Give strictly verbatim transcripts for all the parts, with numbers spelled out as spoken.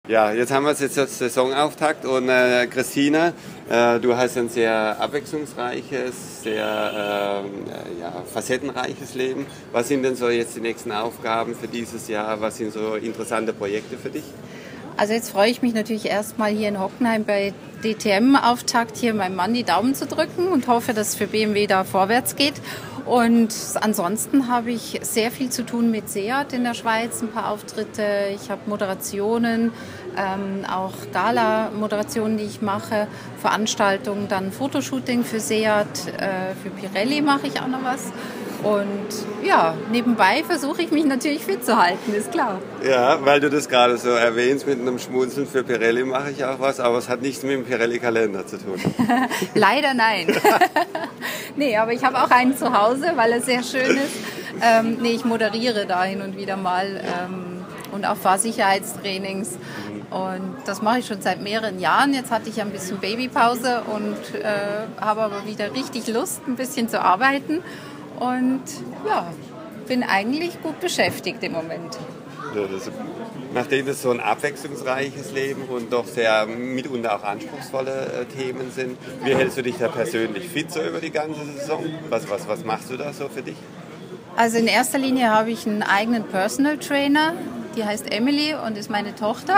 Ja, jetzt haben wir es jetzt als Saisonauftakt und äh, Christina, äh, du hast ein sehr abwechslungsreiches, sehr äh, ja, facettenreiches Leben. Was sind denn so jetzt die nächsten Aufgaben für dieses Jahr? Was sind so interessante Projekte für dich? Also jetzt freue ich mich natürlich erstmal hier in Hockenheim bei D T M-Auftakt hier meinem Mann die Daumen zu drücken und hoffe, dass es für B M W da vorwärts geht. Und ansonsten habe ich sehr viel zu tun mit Seat in der Schweiz, ein paar Auftritte. Ich habe Moderationen, ähm, auch Gala-Moderationen, die ich mache, Veranstaltungen, dann Fotoshooting für Seat, äh, für Pirelli mache ich auch noch was. Und ja, nebenbei versuche ich mich natürlich fit zu halten, ist klar. Ja, weil du das gerade so erwähnst, mit einem Schmunzeln für Pirelli mache ich auch was, aber es hat nichts mit dem Pirelli-Kalender zu tun. Leider nein. Nee, aber ich habe auch einen zu Hause, weil er sehr schön ist. Ähm, nee, ich moderiere da hin und wieder mal ähm, und auch Fahrsicherheitstrainings. Und das mache ich schon seit mehreren Jahren. Jetzt hatte ich ein bisschen Babypause und äh, habe aber wieder richtig Lust, ein bisschen zu arbeiten. Und ja, bin eigentlich gut beschäftigt im Moment. Ja, das, nachdem es so ein abwechslungsreiches Leben und doch sehr mitunter auch anspruchsvolle äh, Themen sind, wie hältst du dich da persönlich fit so über die ganze Saison? Was, was, was machst du da so für dich? Also in erster Linie habe ich einen eigenen Personal Trainer, die heißt Emily und ist meine Tochter.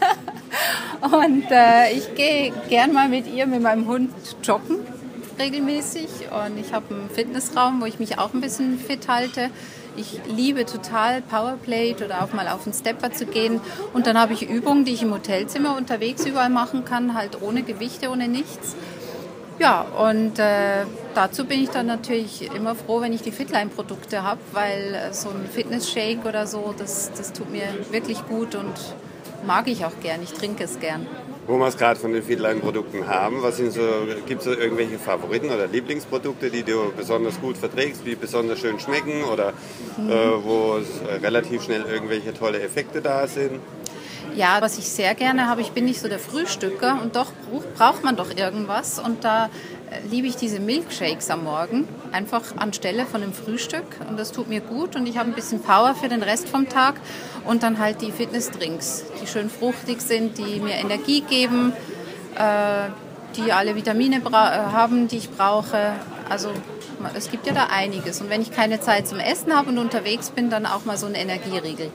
Und äh, ich gehe gern mal mit ihr, mit meinem Hund joggen. Regelmäßig und ich habe einen Fitnessraum, wo ich mich auch ein bisschen fit halte. Ich liebe total Powerplate oder auch mal auf den Stepper zu gehen und dann habe ich Übungen, die ich im Hotelzimmer unterwegs überall machen kann, halt ohne Gewichte, ohne nichts. Ja, und äh, dazu bin ich dann natürlich immer froh, wenn ich die Fitline-Produkte habe, weil äh, so ein Fitness-Shake oder so, das, das tut mir wirklich gut und mag ich auch gern, ich trinke es gern. Wo wir es gerade von den Fitline-Produkten haben, was sind so, gibt es so irgendwelche Favoriten oder Lieblingsprodukte, die du besonders gut verträgst, die besonders schön schmecken oder mhm. äh, wo es relativ schnell irgendwelche tolle Effekte da sind? Ja, was ich sehr gerne habe, ich bin nicht so der Frühstücker und doch braucht man doch irgendwas und da liebe ich diese Milkshakes am Morgen, einfach anstelle von dem Frühstück und das tut mir gut und ich habe ein bisschen Power für den Rest vom Tag und dann halt die Fitnessdrinks, die schön fruchtig sind, die mir Energie geben, äh, die alle Vitamine haben, die ich brauche, also es gibt ja da einiges und wenn ich keine Zeit zum Essen habe und unterwegs bin, dann auch mal so ein Energieriegel.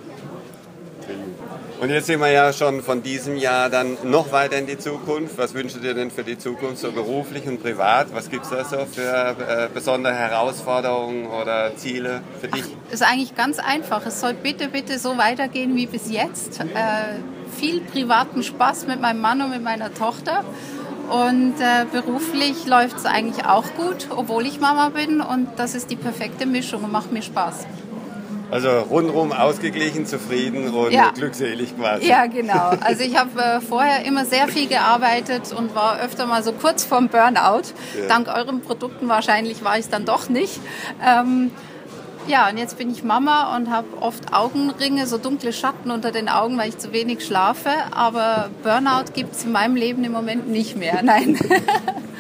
Und jetzt sind wir ja schon von diesem Jahr dann noch weiter in die Zukunft. Was wünschst du dir denn für die Zukunft, so beruflich und privat? Was gibt es da so für äh, besondere Herausforderungen oder Ziele für dich? Ach, ist eigentlich ganz einfach. Es soll bitte, bitte so weitergehen wie bis jetzt. Äh, viel privaten Spaß mit meinem Mann und mit meiner Tochter. Und äh, beruflich läuft es eigentlich auch gut, obwohl ich Mama bin. Und das ist die perfekte Mischung und macht mir Spaß. Also rundherum ausgeglichen, zufrieden und ja. glückselig quasi. Ja, genau. Also ich habe äh, vorher immer sehr viel gearbeitet und war öfter mal so kurz vorm Burnout. Ja. Dank euren Produkten wahrscheinlich war ich es dann doch nicht. Ähm, ja, und jetzt bin ich Mama und habe oft Augenringe, so dunkle Schatten unter den Augen, weil ich zu wenig schlafe. Aber Burnout gibt es in meinem Leben im Moment nicht mehr. Nein.